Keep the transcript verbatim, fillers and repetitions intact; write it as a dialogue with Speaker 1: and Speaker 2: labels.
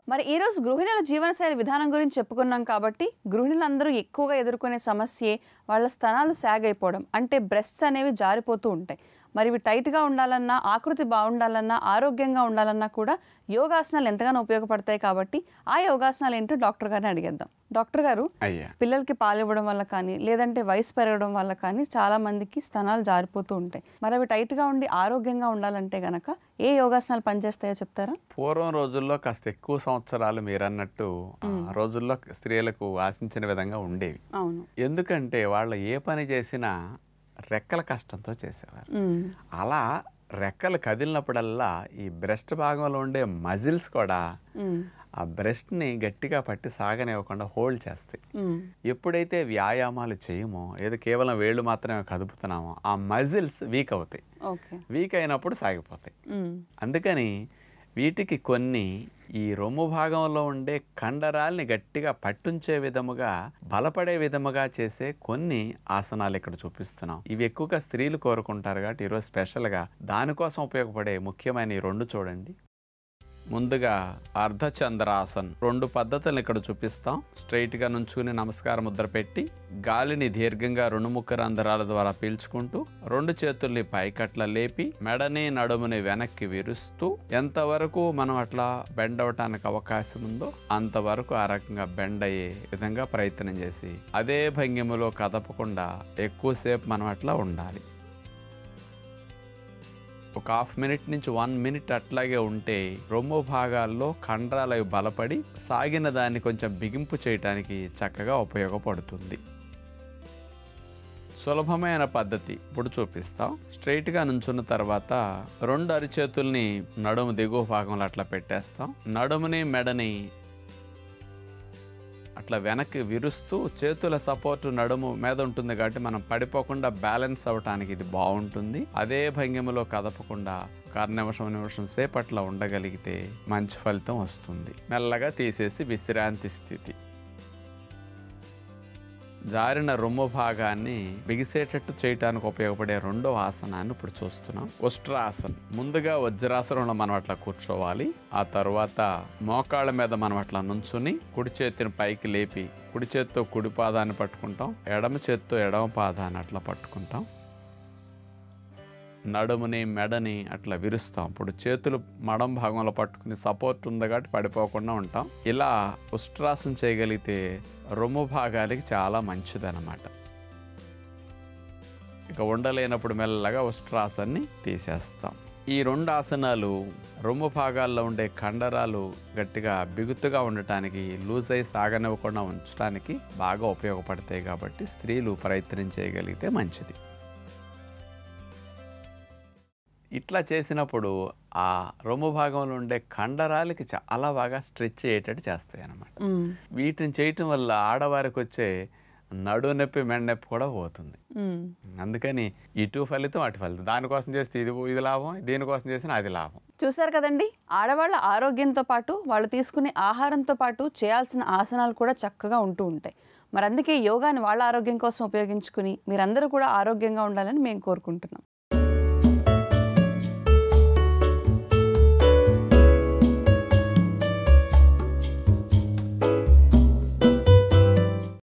Speaker 1: మరి ఈ రోజు గృహిణుల జీవనశైలి విధానం గురించి చెప్పుకున్నాం కాబట్టి గృహిణులందరూ ఎక్కువగా ఎదుర్కొనే సమస్యే వాళ్ళ స్తనాలు సాగ్ అయిపోవడం, అంటే బ్రెస్ట్స్ అనేవి జారిపోతూ ఉంటాయి. మరి ఇవి టైట్గా ఉండాలన్నా, ఆకృతి బాగుండాలన్నా, ఆరోగ్యంగా ఉండాలన్నా కూడా యోగాసనాలు ఎంతగానో ఉపయోగపడతాయి. కాబట్టి ఆ యోగాసనాలు ఏంటో డాక్టర్ గారిని అడిగేద్దాం. డాక్టర్ గారు, పిల్లలకి పాలు ఇవ్వడం వల్ల కానీ లేదంటే వయసు పెరగడం వల్ల కానీ చాలా మందికి స్తనాలు జారిపోతూ ఉంటాయి. మరి అవి టైట్గా ఉండి ఆరోగ్యంగా ఉండాలంటే గనక ఏ యోగాసనాలు పనిచేస్తాయో చెప్తారా?
Speaker 2: పూర్వం రోజుల్లో కాస్త ఎక్కువ సంవత్సరాలు మీరన్నట్టు రోజుల్లో స్త్రీలకు ఆశించిన విధంగా ఉండేవి.
Speaker 1: అవును.
Speaker 2: ఎందుకంటే వాళ్ళు ఏ పని చేసినా రెక్కల కష్టంతో చేసేవారు. అలా రెక్కలు కదిలినప్పుడల్లా ఈ బ్రెస్ట్ భాగంలో ఉండే మజిల్స్ కూడా ఆ బ్రెస్ట్ని గట్టిగా పట్టి సాగనివ్వకుండా హోల్డ్ చేస్తాయి. ఎప్పుడైతే వ్యాయామాలు చేయమో, ఏదో కేవలం వేళ్ళు మాత్రమే కదుపుతున్నామో ఆ మజిల్స్ వీక్ అవుతాయి. వీక్ అయినప్పుడు సాగిపోతాయి. అందుకని వీటికి కొన్ని ఈ రొమ్ము భాగంలో ఉండే కండరాల్ని గట్టిగా పట్టుంచే విధముగా, బలపడే విధముగా చేసే కొన్ని ఆసనాలు ఇక్కడ చూపిస్తున్నాం. ఇవి ఎక్కువగా స్త్రీలు కోరుకుంటారు కాబట్టి ఈరోజు స్పెషల్గా దానికోసం ఉపయోగపడే ముఖ్యమైన ఈ రెండు చూడండి. ముందుగా అర్ధచంద్రాసన్. రెండు పద్ధతులను ఇక్కడ చూపిస్తాం. స్ట్రైట్గా నుంచుని నమస్కార ముద్ర పెట్టి గాలిని దీర్ఘంగా రెండు ముక్క రంధ్రాల ద్వారా పీల్చుకుంటూ రెండు చేతుల్ని పైకట్ల లేపి మెడని నడుముని వెనక్కి విరుస్తూ ఎంతవరకు మనం అట్లా బెండ్ అవటానికి అవకాశం ఉందో అంతవరకు ఆ రకంగా బెండ్ అయ్యే విధంగా ప్రయత్నం చేసి అదే భంగిమలో కదపకుండా ఎక్కువసేపు మనం అట్లా ఉండాలి. ఒక హాఫ్ మినిట్ నుంచి వన్ మినిట్ అట్లాగే ఉంటే రొమ్ము భాగాల్లో కండరాలు బలపడి సాగిన దాన్ని కొంచెం బిగింపు చేయటానికి చక్కగా ఉపయోగపడుతుంది. సులభమైన పద్ధతి ఇప్పుడు చూపిస్తాం. స్ట్రైట్గా నుంచున్న తర్వాత రెండు అరిచేతుల్ని నడుము దిగువ భాగంలో అట్లా పెట్టేస్తాం. నడుముని మెడని అట్లా వెనక్కి విరుస్తూ చేతుల సపోర్టు నడుము మీద ఉంటుంది కాబట్టి మనం పడిపోకుండా బ్యాలెన్స్ అవ్వటానికి ఇది బాగుంటుంది. అదే భంగిమలో కదపకుండా ఒక అర నిమిషం నిమిషం సేపు అట్లా ఉండగలిగితే మంచి ఫలితం వస్తుంది. మెల్లగా తీసేసి విశ్రాంతి స్థితి. జారిన రొమ్ము భాగాన్ని బిగిసేటట్టు చేయటానికి ఉపయోగపడే రెండో ఆసనాన్ని ఇప్పుడు చూస్తున్నాం. ఉష్ట్రాసన్. ముందుగా వజ్రాసనంలో మనం అట్లా కూర్చోవాలి. ఆ తర్వాత మోకాళ్ళ మీద మనం అట్లా నుంచుని కుడి చేతిని పైకి లేపి కుడి చేత్తో కుడి పాదాన్ని పట్టుకుంటాం, ఎడమ చేత్తో ఎడమ పాదాన్ని అట్లా పట్టుకుంటాం. నడుముని మెడని అట్లా విరుస్తాం. ఇప్పుడు చేతులు మడం భాగంలో పట్టుకుని సపోర్ట్ ఉంది కాబట్టి పడిపోకుండా ఉంటాం. ఇలా ఉష్ట్రాసన చేయగలిగితే రొమ్ము భాగాలకి చాలా మంచిదన్నమాట. ఇక ఉండలేనప్పుడు మెల్లగా ఉష్ట్రాసన్ని తీసేస్తాం. ఈ రెండు ఆసనాలు రొమ్ము భాగాల్లో ఉండే కండరాలు గట్టిగా బిగుతుగా ఉండటానికి, లూజ్ అయి సాగనివ్వకుండా ఉంచడానికి బాగా ఉపయోగపడతాయి. కాబట్టి స్త్రీలు ప్రయత్నం చేయగలిగితే మంచిది. ఇట్లా చేసినప్పుడు ఆ రొమ్ము భాగంలో ఉండే కండరాలకి చాలా బాగా స్ట్రెచ్ అయ్యేటట్టు చేస్తాయి అన్నమాట. వీటిని చేయటం వల్ల ఆడవారికి వచ్చే నడు నొప్పి మెడ నొప్పి కూడా పోతుంది. అందుకని ఇటు ఫలితం అటు ఫలితం. దానికోసం చేస్తే ఇది ఇది లాభం, దీనికోసం చేసిన అది లాభం.
Speaker 1: చూసారు కదండి, ఆడవాళ్ళ ఆరోగ్యంతో పాటు వాళ్ళు తీసుకునే ఆహారంతో పాటు చేయాల్సిన ఆసనాలు కూడా చక్కగా ఉంటూ ఉంటాయి. మరి అందుకే యోగాని వాళ్ళ ఆరోగ్యం కోసం ఉపయోగించుకుని మీరందరూ కూడా ఆరోగ్యంగా ఉండాలని మేము కోరుకుంటున్నాం.